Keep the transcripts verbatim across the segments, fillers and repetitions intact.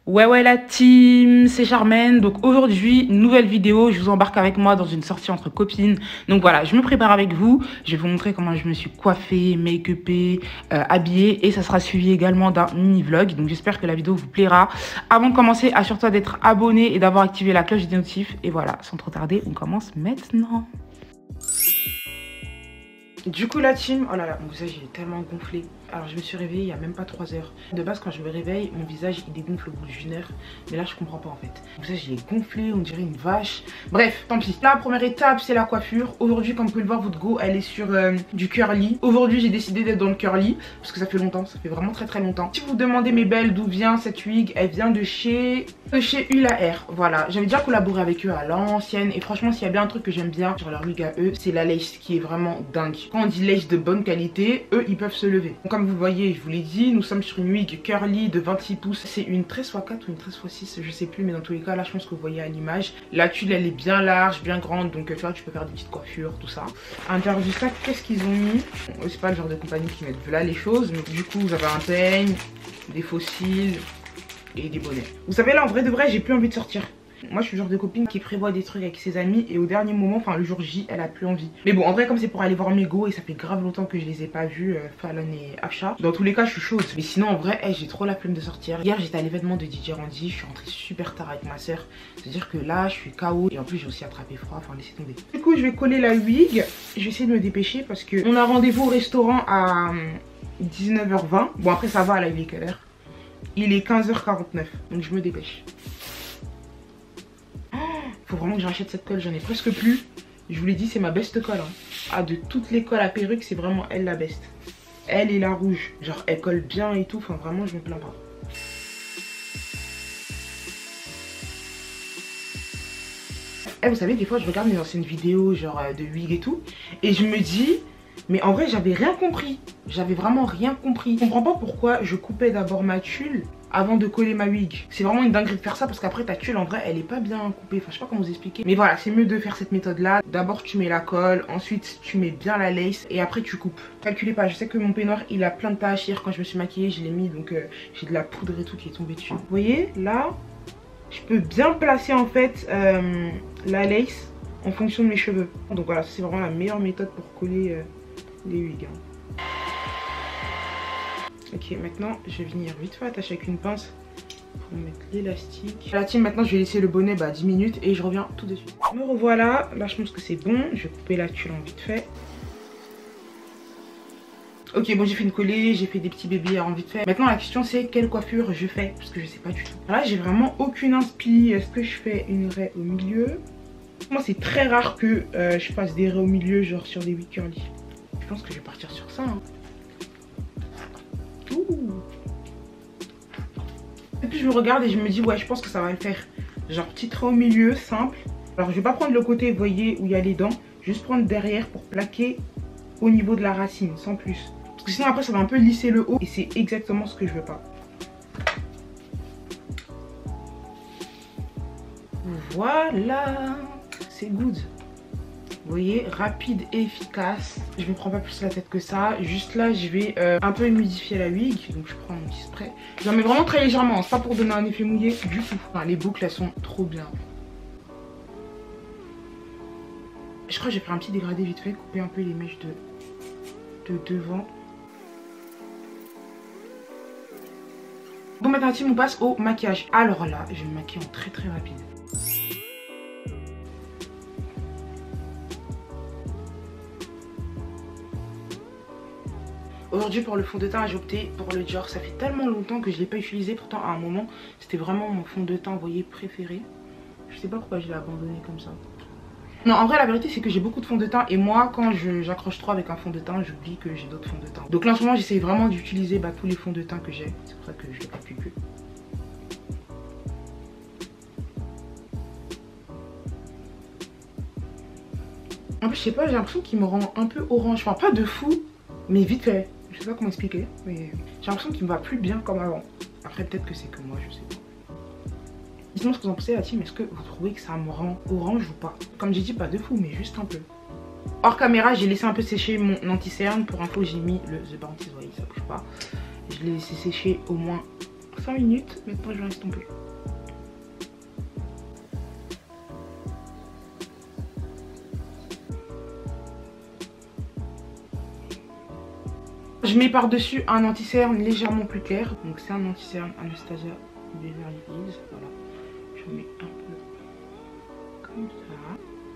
Ouais ouais la team, c'est Charmaine. Donc aujourd'hui, nouvelle vidéo, je vous embarque avec moi dans une sortie entre copines. Donc voilà, je me prépare avec vous, je vais vous montrer comment je me suis coiffée, make-upée, euh, habillée. Et ça sera suivi également d'un mini-vlog. Donc j'espère que la vidéo vous plaira. Avant de commencer, assure-toi d'être abonné et d'avoir activé la cloche des notifs. Et voilà, sans trop tarder, on commence maintenant. Du coup la team, oh là là, mon visage il est tellement gonflé. Alors je me suis réveillée il y a même pas trois heures. De base quand je me réveille, mon visage il dégonfle au bout d'une heure. Mais là je comprends pas en fait. Mon visage il est gonflé, on dirait une vache. Bref, tant pis. La première étape c'est la coiffure. Aujourd'hui comme vous pouvez le voir, votre go elle est sur euh, du curly. Aujourd'hui j'ai décidé d'être dans le curly. Parce que ça fait longtemps, ça fait vraiment très très longtemps. Si vous vous demandez mes belles d'où vient cette wig, elle vient de chez... de chez Ulahair. Voilà, j'avais déjà collaboré avec eux à l'ancienne. Et franchement s'il y a bien un truc que j'aime bien sur leur wig à eux, c'est la lace qui est vraiment dingue. Quand on dit lace de bonne qualité, eux ils peuvent se lever. Donc, comme vous voyez, je vous l'ai dit, nous sommes sur une wig curly de vingt-six pouces. C'est une treize fois quatre ou une treize fois six, je sais plus, mais dans tous les cas, là, je pense que vous voyez à l'image. La tuile, elle est bien large, bien grande, donc tu vois, tu peux faire des petites coiffures, tout ça. À l'intérieur du sac, qu'est-ce qu'ils ont mis? C'est pas le genre de compagnie qui mettent là les choses. Donc, du coup, vous avez un peigne, des fossiles et des bonnets. Vous savez, là, en vrai de vrai, j'ai plus envie de sortir. Moi je suis le genre de copine qui prévoit des trucs avec ses amis et au dernier moment, enfin le jour J, elle a plus envie. Mais bon, en vrai comme c'est pour aller voir mes go et ça fait grave longtemps que je les ai pas vus, euh, Fallon et Afsha. Dans tous les cas je suis chaude. Mais sinon en vrai, hey, j'ai trop la flemme de sortir. Hier j'étais à l'événement de D J Randy, je suis rentrée super tard avec ma soeur. C'est à dire que là je suis K O et en plus j'ai aussi attrapé froid, enfin laissez tomber. Du coup je vais coller la wig, je vais essayer de me dépêcher parce que on a rendez-vous au restaurant à dix-neuf heures vingt. Bon après ça va, là il est quelle heure? Il est quinze heures quarante-neuf, donc je me dépêche. Faut vraiment que j'achète cette colle, j'en ai presque plus. Je vous l'ai dit, c'est ma best colle. Hein. Ah, de toutes les colles à perruque, c'est vraiment elle la best. Elle et la rouge. Genre, elle colle bien et tout. Enfin, vraiment, je me plains pas. Eh, vous savez, des fois, je regarde mes anciennes vidéos, genre euh, de wig et tout. Et je me dis, mais en vrai, j'avais rien compris. J'avais vraiment rien compris. Je comprends pas pourquoi je coupais d'abord ma tulle avant de coller ma wig. C'est vraiment une dinguerie de faire ça parce qu'après ta tulle en vrai elle est pas bien coupée. Enfin je sais pas comment vous expliquer. Mais voilà, c'est mieux de faire cette méthode là. D'abord tu mets la colle, ensuite tu mets bien la lace et après tu coupes. Calculez pas, je sais que mon peignoir il a plein de taches. Hier quand je me suis maquillée je l'ai mis donc euh, j'ai de la poudre et tout qui est tombée dessus. Vous voyez là, je peux bien placer en fait euh, la lace en fonction de mes cheveux. Donc voilà, c'est vraiment la meilleure méthode pour coller euh, les wigs. Hein. Ok, maintenant je vais venir vite fait attacher avec une pince pour mettre l'élastique. La team, maintenant je vais laisser le bonnet bah, dix minutes et je reviens tout de suite. Me revoilà, là je pense que c'est bon. Je vais couper la tulle en vite fait. Ok, bon j'ai fait une collée, j'ai fait des petits bébés en vite fait. Maintenant la question c'est quelle coiffure je fais parce que je sais pas du tout. Là j'ai vraiment aucune inspi. Est-ce que je fais une raie au milieu? Moi c'est très rare que euh, je fasse des raies au milieu genre sur des wigs curly. Je pense que je vais partir sur ça. Hein. Et puis je me regarde et je me dis ouais je pense que ça va le faire. Genre petit trait au milieu, simple. Alors je vais pas prendre le côté, vous voyez, où il y a les dents. Juste prendre derrière pour plaquer au niveau de la racine, sans plus. Parce que sinon après ça va un peu lisser le haut. Et c'est exactement ce que je veux pas. Voilà, c'est good. Vous voyez, rapide et efficace. Je me prends pas plus la tête que ça. Juste là, je vais euh, un peu humidifier la wig. Donc je prends un petit spray. J'en mets vraiment très légèrement. C'est pas pour donner un effet mouillé du tout. Enfin, les boucles, elles sont trop bien. Je crois que je vais faire un petit dégradé vite fait. Couper un peu les mèches de, de devant. Bon, maintenant, on passe au maquillage. Alors là, je vais me maquiller en très très rapide. Aujourd'hui pour le fond de teint j'ai opté pour le Dior. Ça fait tellement longtemps que je ne l'ai pas utilisé. Pourtant à un moment c'était vraiment mon fond de teint, vous voyez, préféré. Je sais pas pourquoi je l'ai abandonné comme ça. Non en vrai la vérité c'est que j'ai beaucoup de fond de teint. Et moi quand j'accroche trop avec un fond de teint j'oublie que j'ai d'autres fonds de teint. Donc là en ce moment j'essaye vraiment d'utiliser bah, tous les fonds de teint que j'ai. C'est pour ça que je ne l'ai pas pu plus. En plus je sais pas, j'ai l'impression qu'il me rend un peu orange. Enfin pas de fou mais vite fait. Je sais pas comment expliquer, mais j'ai l'impression qu'il me va plus bien comme avant. Après peut-être que c'est que moi, je sais pas. Dites-moi ce que vous en pensez la team, est-ce que vous trouvez que ça me rend orange ou pas? Comme j'ai dit, pas de fou, mais juste un peu. Hors caméra, j'ai laissé un peu sécher mon anti-cerne. Pour info, j'ai mis le The Bounty, vous voyez, ça bouge pas. Je l'ai laissé sécher au moins cinq minutes. Maintenant, je vais estomper. Je mets par-dessus un anti-cerne légèrement plus clair. Donc c'est un anti-cerne Anastasia Beverly Hills. Voilà. Je mets un peu comme ça.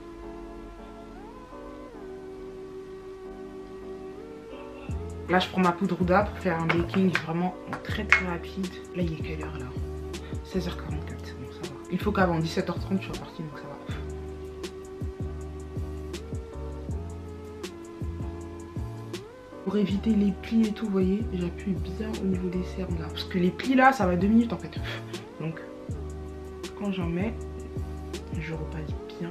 Là je prends ma poudre Huda pour faire un baking vraiment très très rapide. Là il est quelle heure là? seize heures quarante-quatre. Bon ça va. Il faut qu'avant dix-sept heures trente je sois partie, donc ça va. Pour éviter les plis et tout, vous voyez, j'appuie bien au niveau des cernes là. Parce que les plis là, ça va deux minutes en fait. Donc, quand j'en mets, je repasse bien.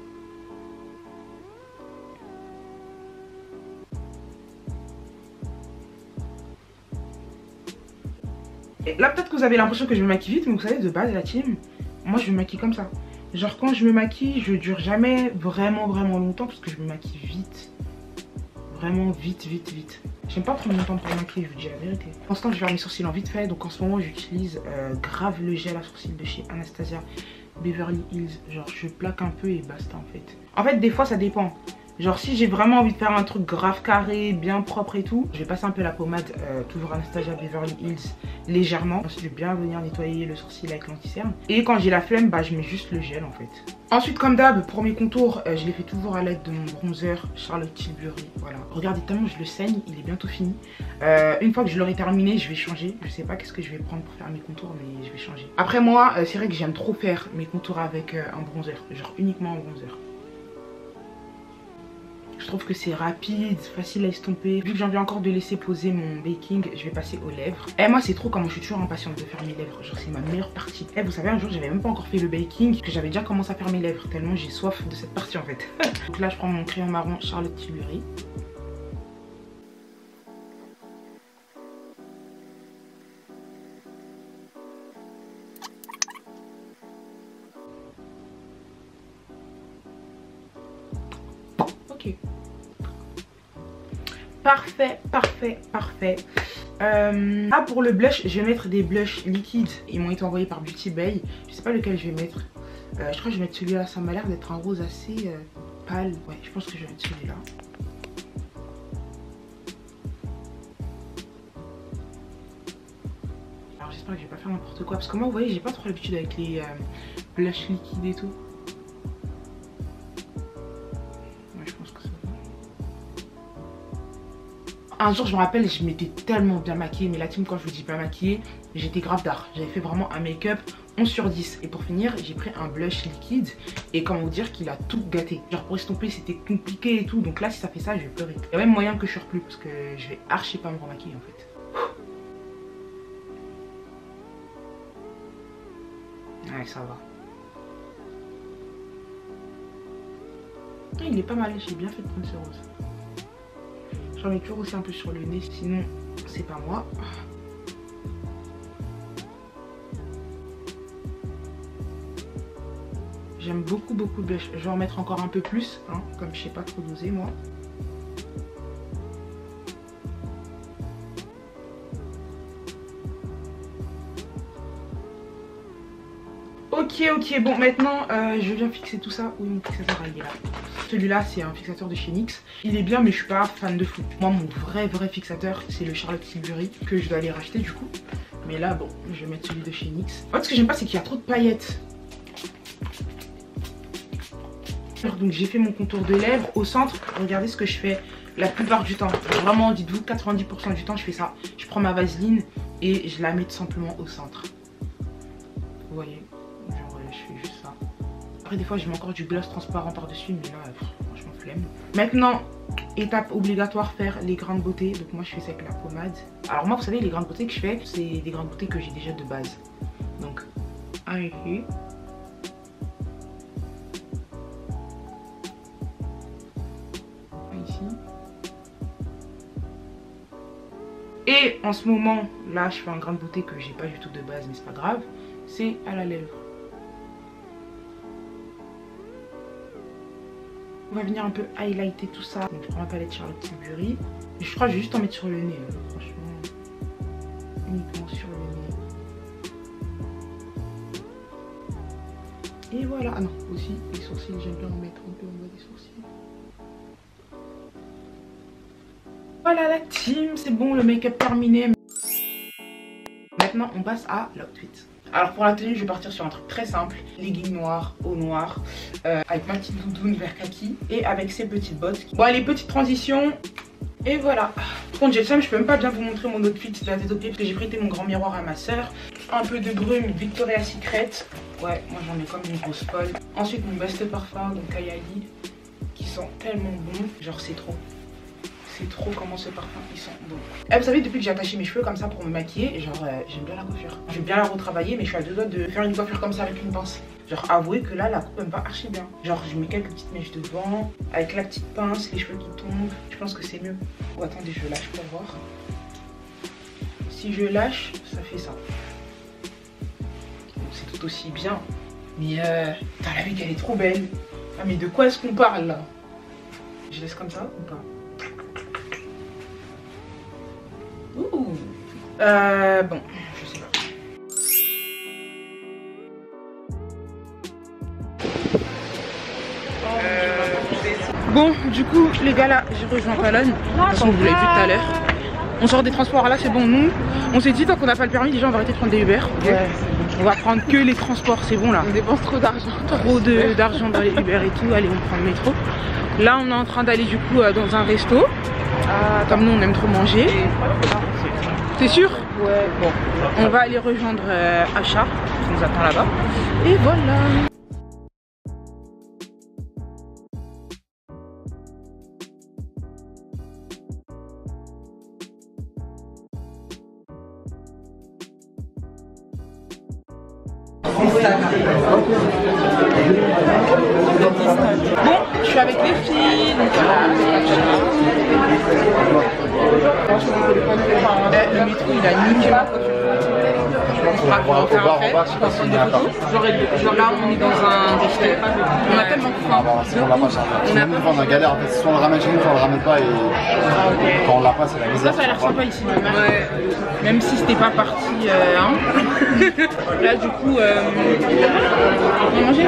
Et là, peut-être que vous avez l'impression que je me maquille vite, mais vous savez, de base, la team, moi je me maquille comme ça. Genre, quand je me maquille, je dure jamais vraiment, vraiment longtemps parce que je me maquille vite. Vraiment vite, vite, vite. J'aime pas prendre mon temps pour maquiller, je vous dis la vérité. Pour l'instant, je vais faire mes sourcils en vite fait. Donc en ce moment, j'utilise euh, grave le gel à sourcils de chez Anastasia Beverly Hills. Genre, je plaque un peu et basta en fait. En fait, des fois, ça dépend. Genre, si j'ai vraiment envie de faire un truc grave carré, bien propre et tout, je vais passer un peu la pommade, euh, toujours Anastasia Beverly Hills, légèrement. Ensuite, je vais bien venir nettoyer le sourcil avec l'anti-cerne. Et quand j'ai la flemme, bah, je mets juste le gel en fait. Ensuite, comme d'hab, pour mes contours, euh, je les fais toujours à l'aide de mon bronzer Charlotte Tilbury. Voilà. Regardez tellement je le saigne, il est bientôt fini. Euh, une fois que je l'aurai terminé, je vais changer. Je sais pas qu'est-ce que je vais prendre pour faire mes contours, mais je vais changer. Après moi, euh, c'est vrai que j'aime trop faire mes contours avec euh, un bronzer. Genre uniquement un bronzer. Je trouve que c'est rapide, facile à estomper. Vu que j'ai envie encore de laisser poser mon baking, je vais passer aux lèvres. Et moi c'est trop comme je suis toujours impatiente de faire mes lèvres. Genre c'est ma meilleure partie. Et vous savez, un jour j'avais même pas encore fait le baking, que j'avais déjà commencé à faire mes lèvres. Tellement j'ai soif de cette partie en fait. Donc là je prends mon crayon marron Charlotte Tilbury. Ok. Parfait, parfait, parfait. Euh, là pour le blush, je vais mettre des blushs liquides. Ils m'ont été envoyés par Beauty Bay. Je sais pas lequel je vais mettre. Euh, je crois que je vais mettre celui-là. Ça m'a l'air d'être un rose assez euh, pâle. Ouais, je pense que je vais mettre celui-là. Alors j'espère que je vais pas faire n'importe quoi. Parce que moi, vous voyez, j'ai pas trop l'habitude avec les euh, blushs liquides et tout. Un jour je me rappelle, je m'étais tellement bien maquillée, mais la team quand je vous dis pas maquillée, j'étais grave d'art. J'avais fait vraiment un make-up onze sur dix. Et pour finir, j'ai pris un blush liquide et comment vous dire qu'il a tout gâté. Genre pour estomper c'était compliqué et tout, donc là si ça fait ça je vais pleurer. Il y a même moyen que je surplue parce que je vais archi pas me remaquiller en fait. Ouais, ça va. Ah, il est pas mal, j'ai bien fait de prendre ce rose. J'en mets toujours aussi un peu sur le nez, sinon c'est pas moi. J'aime beaucoup beaucoup le blush. Je vais en mettre encore un peu plus, hein, comme je sais pas trop doser moi. Ok, ok, bon maintenant euh, je viens fixer tout ça. Oui, mon fixateur il est là. Celui-là c'est un fixateur de chez N Y X. Il est bien mais je suis pas fan de fou. Moi mon vrai vrai fixateur c'est le Charlotte Tilbury que je dois aller racheter du coup. Mais là bon, je vais mettre celui de chez N Y X. En fait ce que j'aime pas c'est qu'il y a trop de paillettes. Alors, donc j'ai fait mon contour de lèvres. Au centre, regardez ce que je fais la plupart du temps. Vraiment dites-vous quatre-vingt-dix pour cent du temps je fais ça. Je prends ma vaseline et je la mets tout simplement au centre. Vous voyez, genre je fais juste ça. Après des fois je mets encore du gloss transparent par dessus, mais là franchement flemme. Maintenant étape obligatoire, faire les grains de beauté. Donc moi je fais ça avec la pommade. Alors moi vous savez les grains de beauté que je fais, c'est des grains de beauté que j'ai déjà de base. Donc un ici. Ici. Et en ce moment là je fais un grain de beauté que j'ai pas du tout de base, mais c'est pas grave, c'est à la lèvre. On va venir un peu highlighter tout ça. Donc je prends ma palette Charlotte Tilbury. Je crois que je vais juste en mettre sur le nez, hein. Franchement. Uniquement sur le nez. Et voilà. Ah non, aussi les sourcils, j'aime bien en mettre un peu en bas des sourcils. Voilà la team, c'est bon, le make-up terminé. Maintenant on passe à l'outfit. Alors pour la tenue je vais partir sur un truc très simple. Leggings noirs, haut noir, euh, avec ma petite doudoune vert kaki et avec ces petites bottes. Bon allez, petite transition. Et voilà. Par contre j'ai le seum, je peux même pas bien vous montrer mon outfit de la tête aux pieds parce que j'ai prêté mon grand miroir à ma soeur. Un peu de brume Victoria's Secret. Ouais, moi j'en ai comme une grosse folle. Ensuite mon best parfum, donc Kayali, qui sent tellement bon. Genre c'est trop. C'est trop comment ce parfum ils sont bons. Et vous savez, depuis que j'ai attaché mes cheveux comme ça pour me maquiller, genre euh, j'aime bien la coiffure. Je vais bien la retravailler, mais je suis à deux doigts de faire une coiffure comme ça avec une pince. Genre avouez que là la coupe elle me va archi bien. Genre je mets quelques petites mèches devant, avec la petite pince, les cheveux qui tombent. Je pense que c'est mieux. Oh attendez, je lâche pour voir. Si je lâche, ça fait ça. Bon, c'est tout aussi bien. Mais euh, t'as la vie qu'elle est trop belle. Ah mais de quoi est-ce qu'on parle là? Je laisse comme ça ou pas? Ouh. Euh, bon, je sais pas. Euh, bon, du coup, les gars, là, j'ai rejoint Palonne. De toute façon, vous l'avez vu tout à l'heure. On sort des transports là, c'est bon. Nous, on s'est dit, tant qu'on n'a pas le permis, déjà, on va arrêter de prendre des Uber. Okay, ouais, bon. On va prendre que les transports, c'est bon là. On dépense trop d'argent. Trop d'argent dans les Uber et tout. Allez, on prend le métro. Là, on est en train d'aller du coup dans un resto. Ah, comme nous, on aime trop manger. C'est sûr? Ouais. Bon, on va aller rejoindre euh, Acha qui nous attend là-bas. Et voilà. Bon, je suis avec les filles, donc voilà. Le métro il a niqué ma voiture. On va faire après, je pense prendre des photos. Genre là on est dans un resto. On a tellement faim. On a pas on a galère en fait, si on le ramène chez nous, on le ramène pas et quand on l'a pas c'est la misère. Ça ça a l'air sympa ici même. Ouais. Même si c'était pas parti euh, hein. Là du coup euh, on va manger.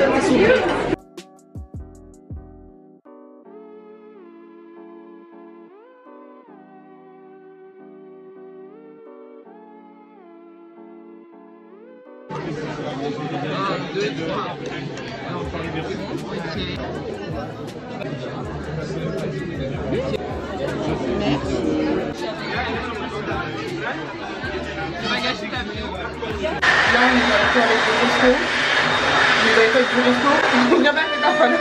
un, deux, trois. Là on est avec le resto. Les alcools du resto. On vient pas avec la femme.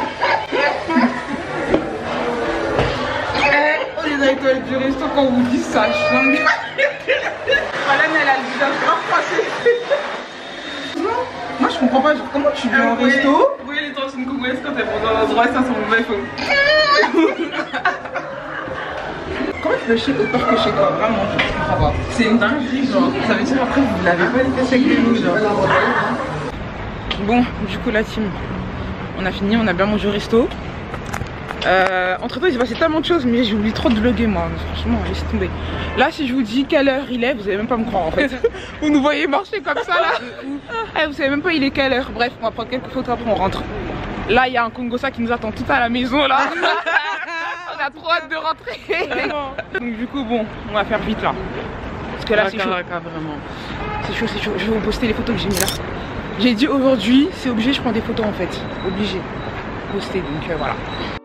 Oh les alcools du resto quand on vous dit ça change. Voilà, elle a le visage grave froissé. Moi je comprends pas, comment tu viens au resto? Oui, les tantines congolaises quand elles vont dans l'endroit, ça sont mauvais faux. Comment tu peux chier autant que chez toi? Vraiment, je comprends pas. C'est une dinguerie, genre. Ça veut dire après vous l'avez pas détesté avec les loups, genre. Bon, du coup la team, on a fini, on a bien mangé au resto. Euh, entre temps il s'est passé tellement de choses, mais j'ai oublié trop de vlogger moi, franchement laissez tomber. Là si je vous dis quelle heure il est, vous allez même pas me croire en fait. Vous nous voyez marcher comme ça là. Eh, vous savez même pas il est quelle heure. Bref, on va prendre quelques photos après on rentre. Là il y a un Congosa qui nous attend tout à la maison là. On a trop hâte de rentrer. Donc du coup bon, on va faire vite là. Parce que là c'est chaud. C'est chaud, c'est chaud. Je vais vous poster les photos que j'ai mis là. J'ai dit aujourd'hui, c'est obligé, je prends des photos en fait. Obligé. Poster, donc euh, voilà.